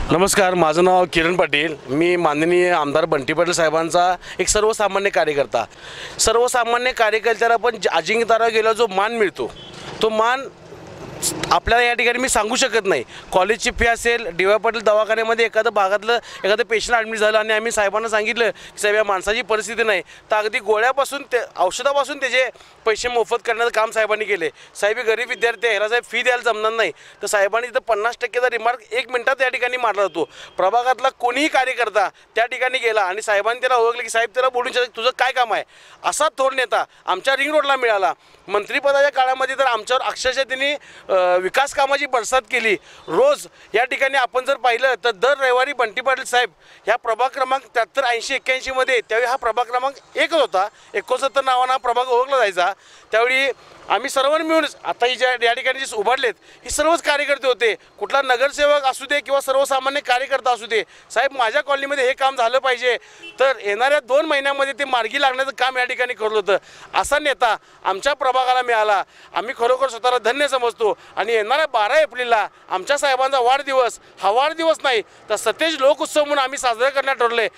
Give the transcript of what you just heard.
नमस्कार, माझं नाव किरण पाटील। मी माननीय आमदार बंटी पाटील साहेबांचा एक सर्वसामान्य कार्यकर्ता। सर्वसामान्य कार्यकर्त्याला पण अजिंक्यतारा गेला जो मान मिळतो तो मान आपल्याला या ठिकाणी मी सांगू शकत नाही। कॉलेजची फी असेल, डी.वाय. पाटील दवाखान्यामध्ये एखादं भागातलं एखादं पेशंट ॲडमिट झालं आणि आम्ही साहेबांना सांगितलं की साहेब या माणसाची परिस्थिती नाही, तर अगदी गोळ्यापासून ते औषधापासून त्याचे पैसे मोफत करण्याचं काम साहेबांनी केले। साहेब गरीब विद्यार्थी आहे, ह्याला साहेब फी द्यायला जमणार नाही, तर साहेबांनी इथं 50%चा रिमार्क 1 मिनिटात या ठिकाणी मारला होतो। प्रभागातला कोणीही कार्यकर्ता त्या ठिकाणी गेला आणि साहेबांनी त्याला ओळखलं की साहेब त्याला बोलून तुझं काय काम आहे, असा थोर नेता आमच्या रिंग रोडला मिळाला। मंत्रिपदाच्या काळामध्ये तर आमच्यावर अक्षरशः त्यांनी विकास कामाची बरसात केली। रोज या ठिकाणी आपण जर पाहिलं तर दर रविवारी बंटी पाटील साहेब ह्या प्रभाग क्रमांक 73, 80, 81 मध्ये त्यावेळी हा प्रभाग क्रमांक 1 होता, 69 नावानं हा प्रभाग ओळखला जायचा। त्यावेळी आम्ही सर्वांनी मिळून आता ही या ठिकाणी जे उभारलेत ही सर्वच कार्यकर्ते होते। कुठला नगरसेवक असू दे किंवा सर्वसामान्य कार्यकर्ता असू दे, साहेब माझ्या कॉलनीमध्ये हे काम झालं पाहिजे, तर येणाऱ्या 2 महिन्यामध्ये ते मार्गी लागण्याचं काम या ठिकाणी करत होतं। असा नेता आमच्या प्रभागाला मिळाला, आम्ही खरोखर स्वतःला धन्य समजतो। आणि येणाऱ्या 12 एप्रिलला आमच्या साहेबांचा वाढदिवस, हा वाढदिवस नाही तर सतेज लोक उत्सव म्हणून आम्ही साजरा करण्यात ठरले।